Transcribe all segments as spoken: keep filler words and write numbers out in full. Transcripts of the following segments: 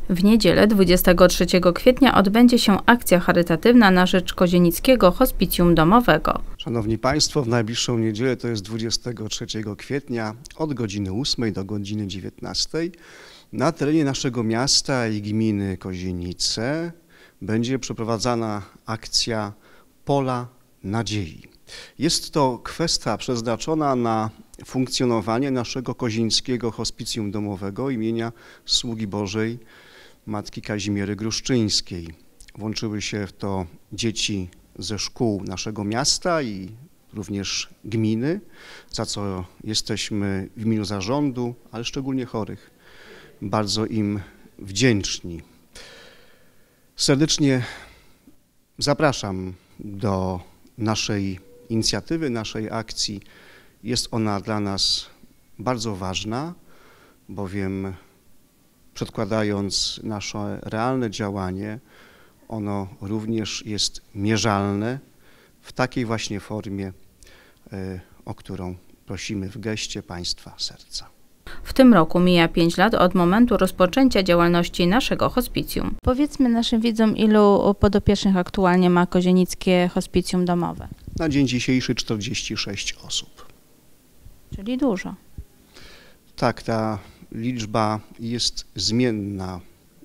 W niedzielę dwudziestego trzeciego kwietnia odbędzie się akcja charytatywna na rzecz Kozienickiego Hospicjum Domowego. Szanowni Państwo, w najbliższą niedzielę, to jest dwudziestego trzeciego kwietnia, od godziny ósmej do godziny dziewiętnastej na terenie naszego miasta i gminy Kozienice będzie przeprowadzana akcja Pola Nadziei. Jest to kwestia przeznaczona na funkcjonowanie naszego Kozienickiego Hospicjum Domowego imienia Sługi Bożej Matki Kazimiery Gruszczyńskiej. Włączyły się w to dzieci ze szkół naszego miasta i również gminy, za co jesteśmy w imieniu zarządu, ale szczególnie chorych, bardzo im wdzięczni. Serdecznie zapraszam do naszej inicjatywy, naszej akcji. Jest ona dla nas bardzo ważna, bowiem przedkładając nasze realne działanie, ono również jest mierzalne w takiej właśnie formie, o którą prosimy w geście Państwa serca. W tym roku mija pięć lat od momentu rozpoczęcia działalności naszego hospicjum. Powiedzmy naszym widzom, ilu podopiecznych aktualnie ma Kozienickie Hospicjum Domowe? Na dzień dzisiejszy czterdzieści sześć osób. Czyli dużo. Tak, ta liczba jest zmienna.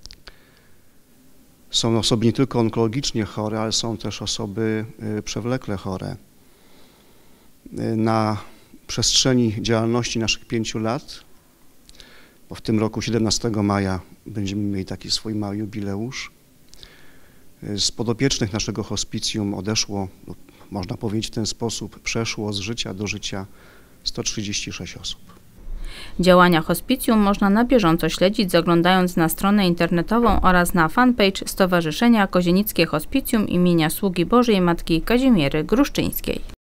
Są osoby nie tylko onkologicznie chore, ale są też osoby przewlekle chore. Na przestrzeni działalności naszych pięciu lat, bo w tym roku siedemnastego maja będziemy mieli taki swój mały jubileusz, z podopiecznych naszego hospicjum odeszło, można powiedzieć w ten sposób, przeszło z życia do życia sto trzydzieści sześć osób. Działania hospicjum można na bieżąco śledzić, zaglądając na stronę internetową oraz na fanpage Stowarzyszenia Kozienickie Hospicjum imienia Sługi Bożej Matki Kazimiery Gruszczyńskiej.